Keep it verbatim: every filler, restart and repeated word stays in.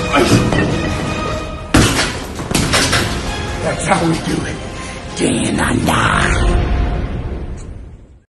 That's how we do it. Day and night.